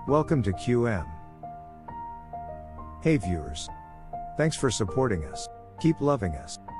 Welcome to QM. Hey viewers. Thanks for supporting us. Keep loving us.